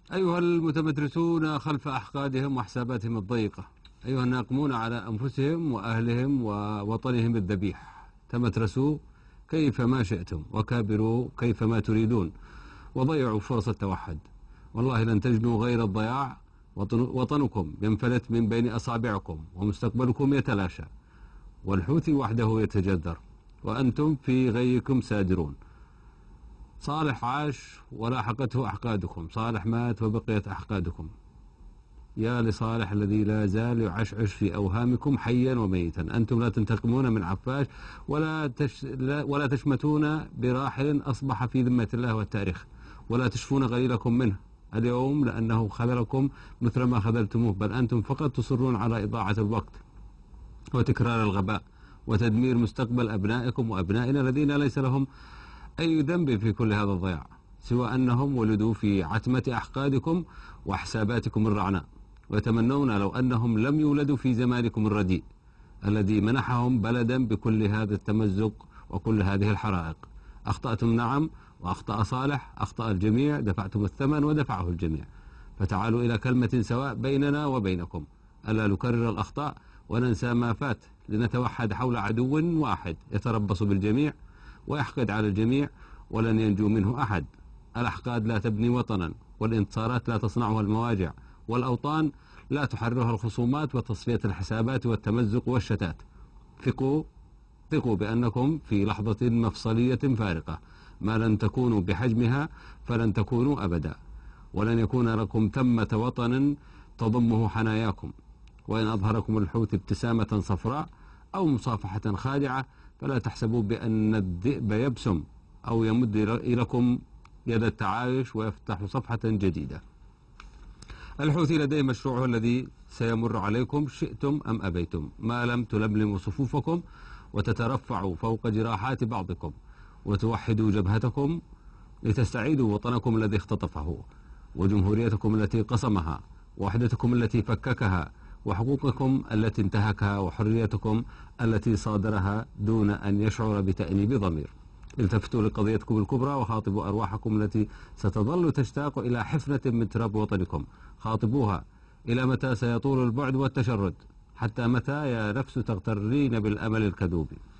أيها المتمترسون خلف أحقادهم وحساباتهم الضيقة، أيها الناقمون على أنفسهم وأهلهم ووطنهم الذبيح، تمترسوا كيفما شئتم وكابروا كيفما تريدون وضيعوا فرص التوحد. والله لن تجنوا غير الضياع. وطنكم ينفلت من بين أصابعكم ومستقبلكم يتلاشى، والحوثي وحده يتجذر وأنتم في غيكم سادرون. صالح عاش ولاحقته أحقادكم، صالح مات وبقيت أحقادكم. يا لصالح الذي لا زال يعشعش في أوهامكم حيا وميتا. أنتم لا تنتقمون من عفاش ولا تشمتون براحل أصبح في ذمة الله والتاريخ، ولا تشفون غليلكم منه اليوم لأنه خذلكم مثل ما خذلتموه، بل أنتم فقط تصرون على إضاعة الوقت وتكرار الغباء وتدمير مستقبل أبنائكم وأبنائنا الذين ليس لهم أي ذنب في كل هذا الضياع سوى أنهم ولدوا في عتمة أحقادكم وحساباتكم الرعناء، ويتمنون لو أنهم لم يولدوا في زمانكم الرديء الذي منحهم بلدا بكل هذا التمزق وكل هذه الحرائق. أخطأتم نعم، وأخطأ صالح، أخطأ الجميع، دفعتم الثمن ودفعه الجميع. فتعالوا إلى كلمة سواء بيننا وبينكم، ألا نكرر الأخطاء وننسى ما فات، لنتوحد حول عدو واحد يتربص بالجميع ويحقد على الجميع ولن ينجو منه أحد. الأحقاد لا تبني وطنا، والانتصارات لا تصنعها المواجع، والأوطان لا تحررها الخصومات وتصفية الحسابات والتمزق والشتات. ثقوا بأنكم في لحظة مفصلية فارقة، ما لن تكونوا بحجمها فلن تكونوا أبدا، ولن يكون لكم ثمة وطن تضمه حناياكم. وإن أظهركم الحوثي ابتسامة صفراء أو مصافحة خادعة فلا تحسبوا بأن الذئب يبسم أو يمد إليكم يد التعايش ويفتح صفحة جديدة. الحوثي لديه مشروعه الذي سيمر عليكم شئتم أم أبيتم، ما لم تلملموا صفوفكم وتترفعوا فوق جراحات بعضكم وتوحدوا جبهتكم لتستعيدوا وطنكم الذي اختطفه، وجمهوريتكم التي قسمها، ووحدتكم التي فككها، وحقوقكم التي انتهكها، وحريتكم التي صادرها دون أن يشعر بتأنيب ضمير. التفتوا لقضيتكم الكبرى وخاطبوا أرواحكم التي ستظل تشتاق إلى حفنة من تراب وطنكم. خاطبوها. إلى متى سيطول البعد والتشرد؟ حتى متى يا نفس تغترين بالأمل الكذوب؟